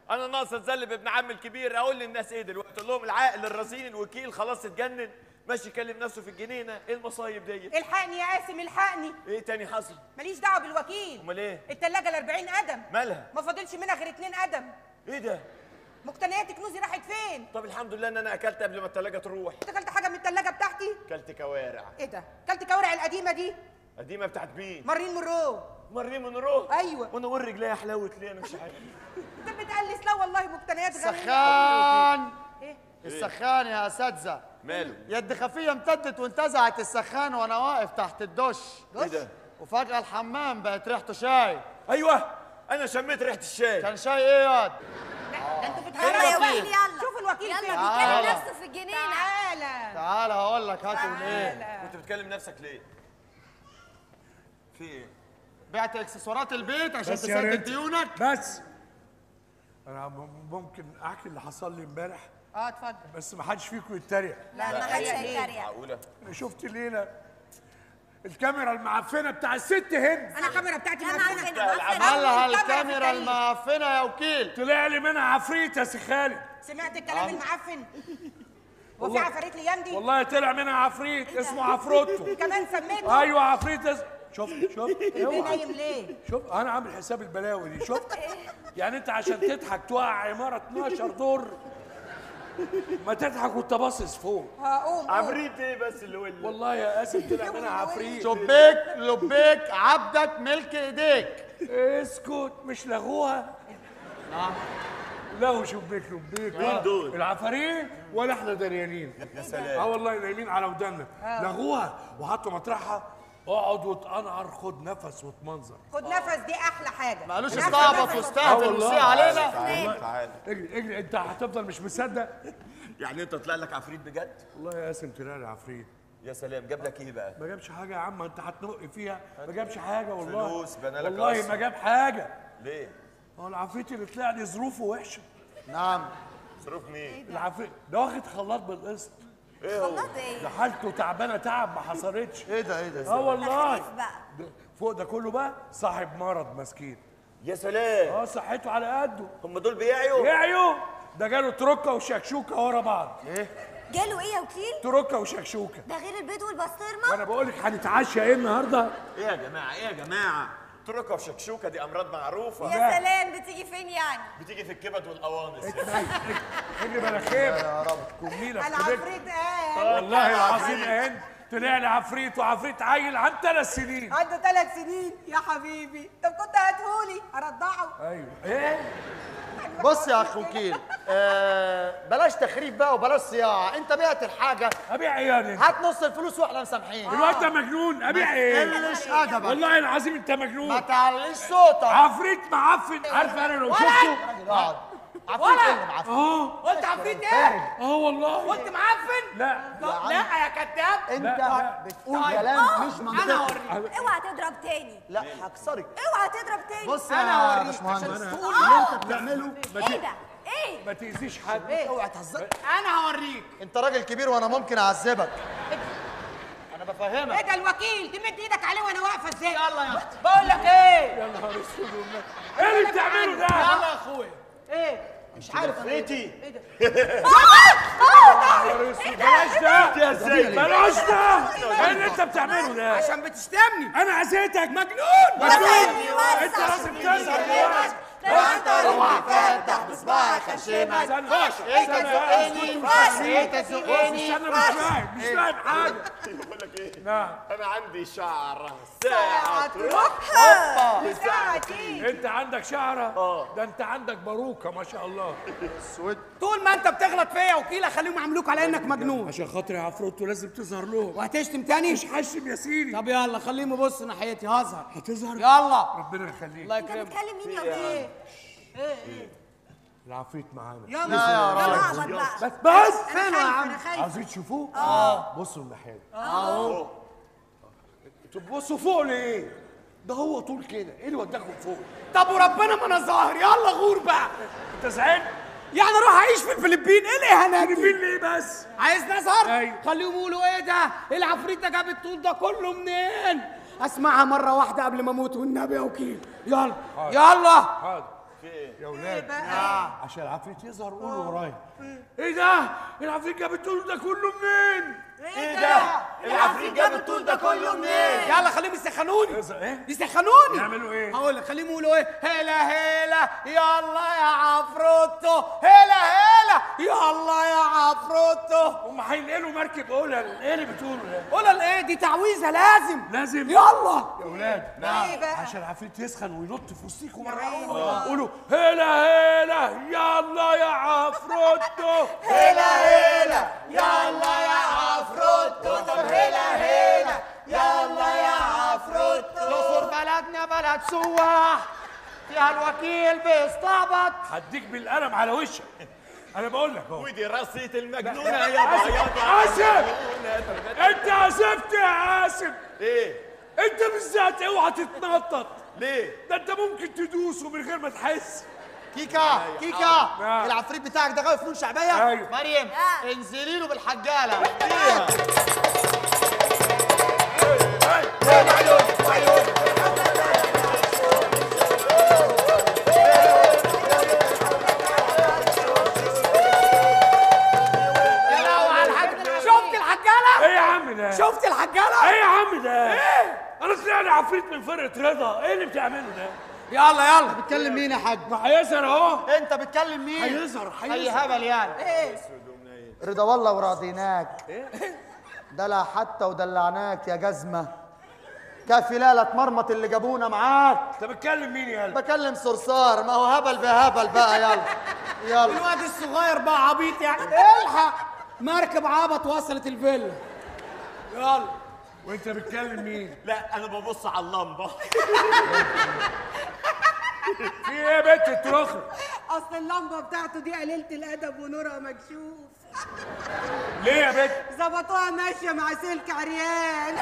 انا ناقص اتذلب ابن عمي الكبير. اقول للناس ايه دلوقتي؟ اقول لهم العاقل الرزين الوكيل خلاص اتجنن ماشي يكلم نفسه في الجنينه. ايه المصايب ديت؟ الحقني يا قاسم الحقني. ايه تاني حصل؟ ماليش دعوه بالوكيل. امال ايه؟ التلاجه ال40 قدم مالها؟ ما فاضلش منها غير 2 قدم. ايه ده؟ مقتنيات كنوزي راحت فين؟ طب الحمد لله ان انا اكلت قبل ما التلاجه تروح. انت اكلت حاجه من التلاجه بتاعتي؟ اكلت كوارع. ايه ده؟ اكلت كوارع القديمه دي؟ قديمه بتاعت مين؟ مارين مونرو. مارين مونرو؟ ايوه. وانا اقول رجليها حلاوه ليه؟ انا مش عارف. انت بتقلس؟ لا والله مقتنيات غاليه. سخان. ايه؟ السخان يا اساتذه. ماله؟ يد خفيه امتدت وانتزعت السخان وانا واقف تحت الدش. ايه ده؟ وفجاه الحمام بقت ريحته شاي. ايوه انا شميت ريحه الشاي. كان شاي ايه ياد؟ ده انتوا يلا يا بتهرجوا. وكيل يلا. شوف الوكيل يلا فين. بيكلم نفسه في الجنينه. تعالى تعالى هقول لك هاتوا ايه. تعالى. كنت بتكلم نفسك ليه؟ في ايه؟ بعت اكسسوارات البيت عشان بس يا تسدد ريت. ديونك. بس انا ممكن احكي اللي حصل لي امبارح، اتفضل. بس ما حدش فيكم يتريق. لا ما حدش هيتريق. معقوله؟ انا شفت ليله الكاميرا المعفنه بتاع الست هند انا الكاميرا بتاعتي انا معفنه. مالها الكاميرا الكاميرا في المعفنه يا وكيل؟ طلع لي منها عفريت يا سي خالد. سمعت الكلام المعفن؟ وفي والله. عفاريت الايام دي؟ والله طلع منها عفريت اسمه عفروتو. كمان سميته؟ ايوه عفريت شفت ليه اوعى. نايم ليه؟ شوف انا عامل حساب البلاوي دي. شفت يعني انت عشان تضحك توقع عماره 12 دور ما تضحك وانت باصص فوق. هقوم. عفريت ايه بس اللي ولد؟ والله يا قاسم طلع منها عفريت. شبيك لبيك عبدك ملك ايديك. اسكت مش لغوها. لغوا شبيك لبيك. مين دول؟ العفاريت ولا احنا دريانين. يا سلام. والله نايمين على ودنا. لغوها وحطوا مطرحها. اقعد واتقنعر خد نفس واتمنظر. خد نفس دي احلى حاجه. ما قالوش نفس استعبط نفس. واستهبل والله. وسيء علينا. تعالى تعالى. اجري اجري انت هتفضل مش مصدق. يعني انت طلع لك عفريت بجد؟ والله يا قاسم طلع لي عفريت. يا سلام. جاب لك ايه بقى؟ ما جابش حاجه يا عم انت هتنق فيها. ما جابش حاجه والله. فلوس بنى لك والله قصر. ما جاب حاجه. ليه؟ هو العفريت اللي طلع لي ظروفه وحشه. نعم. ظروف مين؟ العفريت ده واخد خلاط بالقسط. ايه هو؟ خلاص ايه؟ ده حالته تعبانه تعب ما حصلتش. ايه ده ايه ده؟ اه والله. تخليف بقى. فوق ده كله بقى صاحب مرض مسكين. يا سلام. اه صحته على قده. هم دول بيعيوا؟ يعيو ده جاله تروكه وشكشوكه ورا بعض. ايه؟ جاله ايه يا وكيل؟ تروكه وشكشوكه. ده غير البيض والبسطرمه؟ وانا بقول لك هنتعشى ايه النهارده؟ ايه يا جماعه؟ ايه يا جماعه؟ تركه وشكشوكه دي امراض معروفه. يا سلام بتيجي فين يعني؟ بتيجي في الكبد والقوانص. اجري بلاخيم يا رب. كميلك كبرت. العفريت قال والله العظيم يا هند طلع لي عفريت وعفريت عيل عن 3 سنين. عنده 3 سنين يا حبيبي. طب كنت هاتهولي ارضعه. ايوه ايه؟ بص يا اخ وكيل بلاش تخريب بقى وبلاش صياعه. انت بعت الحاجه ابيع ايه يعني؟ هات نص الفلوس واحنا مسامحين. الواد ده مجنون. ابيع ايه؟ قلش ادبك. والله العظيم انت ما مجنون. تعليش صوتك. عفريت معفن. عارف انا لو شفته اقعد. عفريت ايه اللي معفن؟ قلت عفريت ايه؟ والله قلت معفن؟ لا لا يا كذاب. انت لا. بتقول كلام مش منطقي. اوعى تضرب تاني. لا هكسرك. اوعى تضرب تاني. بص أنا يا هوريك باشمهندس عشان تقول اللي انت بتعمله. ايه ده؟ ايه؟ ما تأذيش حد. اوعى تهزق. انا هوريك. انت راجل كبير وانا ممكن اعذبك. انا ايه بفهمك. ده الوكيل تمد ايدك عليه وانا واقفه ازاي؟ يلا يا اختي. بقول لك ايه؟ يا نهار اسود والله. ايه اللي بتعمله ده؟ يا اخويا. ايه؟ مش عارف بيتي. ايه ده؟ نهار اسود. بلاش ده يا سيدي. بلاش ده. ايه اللي انت بتعمله ده؟ عشان بتشتمني. انا عزيتك مجنون. وسعني وسع. انت لازم تظهر دلوقتي. اوعى تفتح بصباعك خشمك. استنى انت تزقني. انت تزقني. استنى مش فاهم حاجه. بقول لك ايه؟ نعم. انا عندي شعره ساعه تروحها ساعتين. انت عندك شعره؟ ده انت عندك باروكه ما شاء الله. اسود. طول ما انت بتغلط فيا يا وكيل اخليهم يعملوك على انك مجنون. عشان خاطري عفروتو لازم تظهر لهم. وهتشتم تاني؟ مش حشم يا سيدي. طب يلا خليهم يبص ناحيتي هظهر. هتظهر. يلا. ربنا يخليك. الله انت يكرمك. بتكلم مين يا وكيل؟ العفريت معانا. يلا. لا يا يا راجل. معبط بقى. بس فين يا عم؟ عايزين تشوفوه؟ بصوا الناحيه دي. اهو. انتوا بتبصوا فوق ليه؟ ده هو طول كده، ايه اللي وداكم فوق؟ طب وربنا ما انا ظاهر. يلا غور بقى. انت زعلت؟ يعني اروح اعيش في الفلبين؟ ايه الاهانات دي؟ فين ليه بس؟ عايز نظهر؟ ايوه. خليهم يقولوا ايه ده؟ العفريت ده جاب الطول ده كله منين؟ اسمعها مره واحده قبل ما اموت والنبي يا وكيل. يلا حاضر. يلا. حاضر. في ايه؟ يا ولاد بقى؟ عشان العفريت يظهر قولوا ورايا. ايه ده؟ العفريت جاب الطول ده كله منين؟ ايه ده؟ العفريت جاب الطول ده كله منين؟ يلا خليهم يسخنوني ايه؟ يسخنوني. يعملوا ايه؟ هقول لك خليهم يقولوا ايه؟ هلا هلا يلا يا عفروتو، هلا هلا يلا يا عفروتو. هم هينقلوا مركب قلل، ايه اللي بتقولوا ده؟ قول الايه دي تعويذه لازم. لازم يلا يا ولاد. ايه بقى؟ عشان العفريت يسخن وينط في وسطيكوا مره واحده قولوا هلا هلا يلا يا عفروتو. هلا هلا يلا يا عفروتو. طب هلا هلا يلا يا عفروتو. الاقصر بلدنا بلد سواح فيها الوكيل بيستعبط. هديك بالقلم على وشك. انا بقول لك اهو. ودي رصية المجنونة يا آسف. انت اسفت يا اسف. ايه؟ انت بالذات اوعى تتنطط. ليه؟ ده انت ممكن تدوسه من غير ما تحس. كيكا كيكا نعم. العفريت بتاعك ده غاوي فنون شعبيه. ايوه. مريم انزلي له بالحجاله. شفت الحجاله؟ ايه يا عم ده؟ شفت الحجاله؟ ايه يا عم ده؟ ايه؟ انا طلعني عفريت من فرقه رضا، ايه اللي بتعمله ده؟ يلا يلا. بتكلم مين يا حاج؟ ما هيظهر اهو. انت بتكلم مين؟ هيظهر اي هبل يعني. رضا والله وراضيناك. دلع حتى ودلعناك يا جزمه. كافي لا تمرمط اللي جابونا معاك. انت بتكلم مين يا قلبي؟ بكلم صرصار، ما هو هبل بهبل بقى. يلا يلا. الواد الصغير بقى عبيط يعني. الحق مركب عبط وصلت الفيلا. يلا. وانت بتكلم مين؟ لا انا ببص على اللمبة. في ايه يا بنت التراخر؟ اصل اللمبه بتاعته دي قليله الادب ونورها مكشوف. ليه يا بنت؟ ظبطوها ماشيه مع سلك عريان.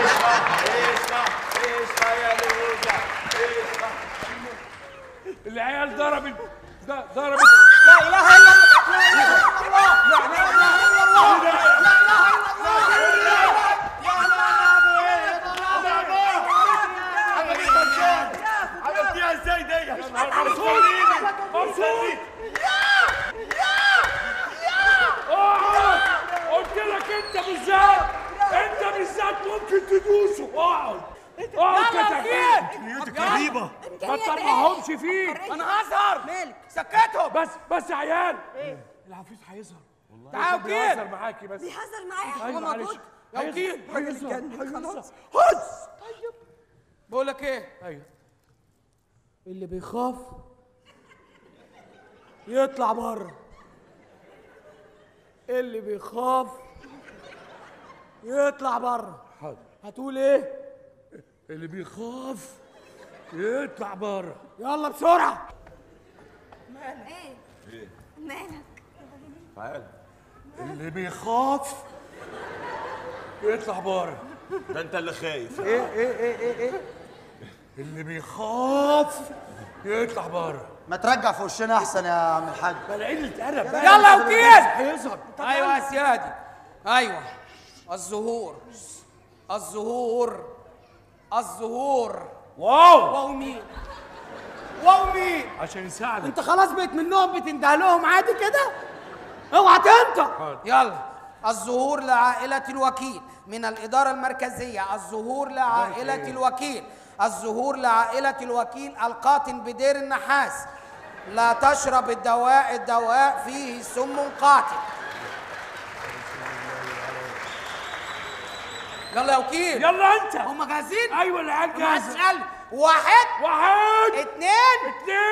ايش يا لوزة. ايش العيال ضربت لا اله الا الله. لا اله الا الله. لا اله الا الله. لا اله الا الله. عملتيها ازاي دي؟ مبسوط. قلت لك انت بالذات ممكن تدوسه. اقعد كتفين. غريبة. ما تطلعهمش فيك. انا هظهر. مالك؟ سكتهم. بس يا عيال. العفريت هيظهر. تعال بيهزر وكيل. معاكي بس. بيهزر معايا. ايوه هو معلش. موجود؟ يا وكيل. هيظهر. خلاص. هز. بقول لك ايه؟ ايوه. اللي بيخاف يطلع بره. اللي بيخاف يطلع بره. حاضر. هتقول ايه؟ اللي بيخاف يطلع بره. يلا بسرعه. ايه؟ مالك؟ تعال. اللي بيخاف يطلع بره. ده انت اللي خايف. ايه اللي بيخاف يطلع بره. ما ترجع في وشنا احسن يا عم الحاج. بلاقيه اتقلب بقى. يلا يا وكيل. هيظهر. ايوه يا سيادي. ايوه. الظهور. واو مين؟ عشان يساعدك. انت خلاص بقيت منهم بتنده لهم عادي كده؟ اوعى تنطق. حاضر. يلا. الظهور لعائلة الوكيل من الإدارة المركزية. الظهور لعائلة الوكيل. الظهور لعائلة الوكيل القاطن بدير النحاس. لا تشرب الدواء فيه سم قاتل. يلا يا وكيل. يلا انت. هم جاهزين؟ ايوه العيال ما جاهزه. تسأل. واحد. اتنين.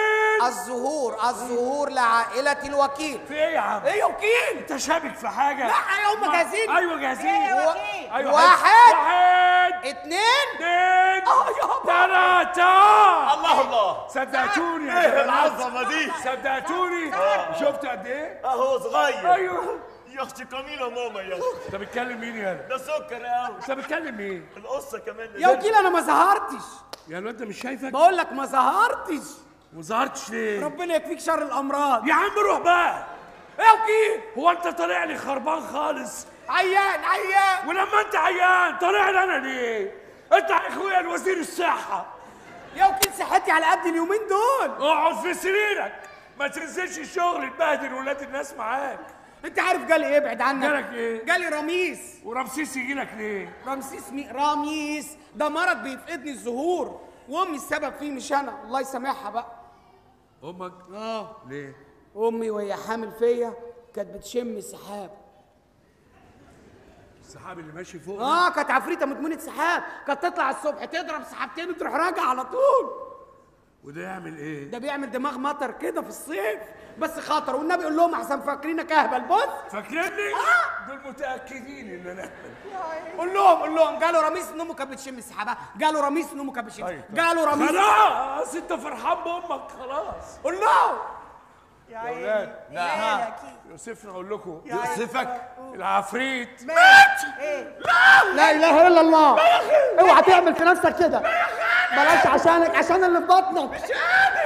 الظهور لعائلة الوكيل. في ايه يا عم؟ ايه يا وكيل؟ انت شابك في حاجه؟ لا هم جاهزين. ايوه جاهزين. ايوه واحد. اتنين. يابا. تلاتة. الله. صدقتوني يا ايه جماعة. العظمة دي؟ صدقتوني. شفت قد ايه؟ اهو صغير. ايوه. يا اختي جميلة ماما يا اختي. انت بتكلم مين يا ده سكر قوي. انت بتكلم مين؟ القصة كمان. يا وكيل انا ما ظهرتش. يا الواد ده مش شايفك؟ بقول لك ما ظهرتش. ما ظهرتش ليه؟ ربنا يكفيك شر الامراض. يا عم روح بقى. يا وكيل. هو انت طالع لي خربان خالص؟ عيان. ولما انت عيان طالع لي انا ليه؟ انت يا اخويا الوزير الصحة. يا وكيل صحتي على قد اليومين دول. اقعد في سريرك، ما تنزلش الشغل تبهدل ولاد الناس معاك. انت عارف جالي ايه؟ ابعد عنك. جالك ايه؟ جالي رميس. ورمسيس يجيلك ليه؟ رمسيس رميس ده مرض بيفقدني الزهور، وامي السبب فيه مش انا، الله يسامحها بقى. امك؟ ليه؟ امي وهي حامل فيا كانت بتشم سحاب. السحاب اللي ماشي فوق كانت عفريته مدمنه سحاب، كانت تطلع الصبح تضرب سحابتين وتروح راجعه على طول. وده يعمل ايه؟ ده بيعمل دماغ مطر كده في الصيف، بس خطر، والنبي قول لهم احسن فاكرينك اهبل. بص فاكرني؟ دول متاكدين ان انا قول لهم جاله رميس ان امه كانت بتشم السحابه، جاله رميس ان امه كانت بتشم، جاله رميس. خلاص انت فرحان بامك خلاص. قول لهم يا عيني. نعم. يوسفنا اقول لكم يوسفك العفريت ايه؟ لا اله الا الله. اوعى تعمل في نفسك كده. بلاش عشانك، عشان اللي في بطنك.